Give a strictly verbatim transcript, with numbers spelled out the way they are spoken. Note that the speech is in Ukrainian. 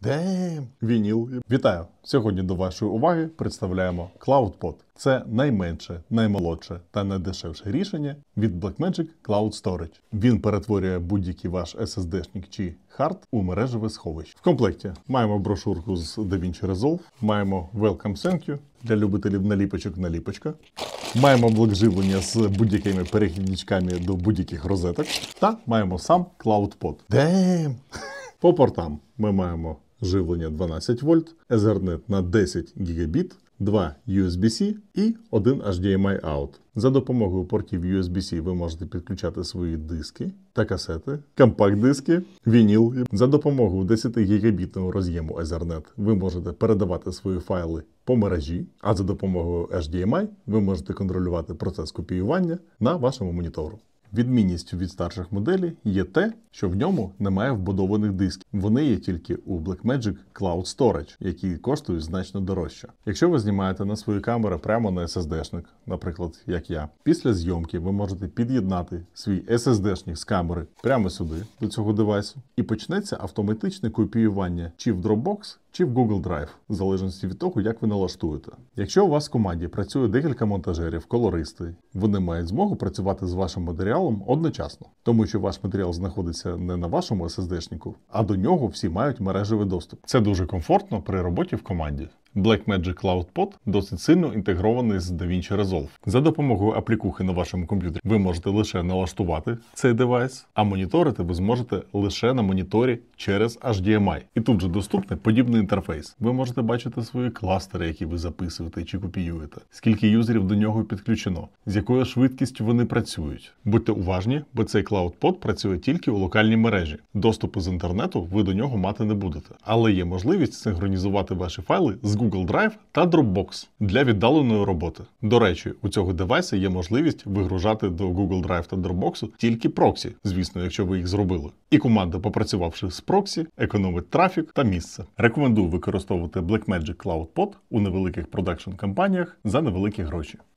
Дем! Вініл. Вітаю! Сьогодні до вашої уваги представляємо CloudPod. Це найменше, наймолодше та найдешевше рішення від Blackmagic Cloud Storage. Він перетворює будь-який ваш ес ес ді-шник чи хард у мережеве сховище. В комплекті маємо брошурку з DaVinci Resolve, маємо Welcome Thank You для любителів наліпочок-наліпочка, маємо блок живлення з будь-якими перехідничками до будь-яких розеток та маємо сам CloudPod. Дем! По портам ми маємо живлення дванадцять вольт, Ethernet на десять гігабіт, два ю ес бі-C і один ейч ді ем ай out. За допомогою портів ю ес бі-C ви можете підключати свої диски та касети, компакт-диски, вініл. За допомогою десятигігабітного роз'єму Ethernet ви можете передавати свої файли по мережі, а за допомогою ейч ді ем ай ви можете контролювати процес копіювання на вашому монітору. Відмінністю від старших моделей є те, що в ньому немає вбудованих дисків. Вони є тільки у Blackmagic Cloud Storage, які коштують значно дорожче. Якщо ви знімаєте на свою камеру прямо на ес ес ді-шник, наприклад, як я, після зйомки ви можете під'єднати свій ес ес ді-шник з камери прямо сюди, до цього девайсу, і почнеться автоматичне копіювання чи в Dropbox, чи в Google Drive, в залежності від того, як ви налаштуєте. Якщо у вас в команді працює декілька монтажерів, колористи, вони мають змогу працювати з вашим матеріалом одночасно, тому що ваш матеріал знаходиться не на вашому ес ес ді-шнику, а до нього всі мають мережевий доступ. Це дуже комфортно при роботі в команді. Blackmagic CloudPod досить сильно інтегрований з DaVinci Resolve. За допомогою аплікухи на вашому комп'ютері ви можете лише налаштувати цей девайс, а моніторити ви зможете лише на моніторі через ейч ді ем ай. І тут же доступний подібний інтерфейс. Ви можете бачити свої кластери, які ви записуєте чи копіюєте, скільки юзерів до нього підключено, з якою швидкістю вони працюють. Будьте уважні, бо цей CloudPod працює тільки у локальній мережі. Доступу з інтернету ви до нього мати не будете. Але є можливість синхронізувати ваші файли з Google Drive та Dropbox для віддаленої роботи. До речі, у цього девайса є можливість вигружати до Google Drive та Dropbox тільки проксі, звісно, якщо ви їх зробили. І команда, попрацювавши з проксі, економить трафік та місце. Рекомендую використовувати Blackmagic CloudPod у невеликих продакшн-кампаніях за невеликі гроші.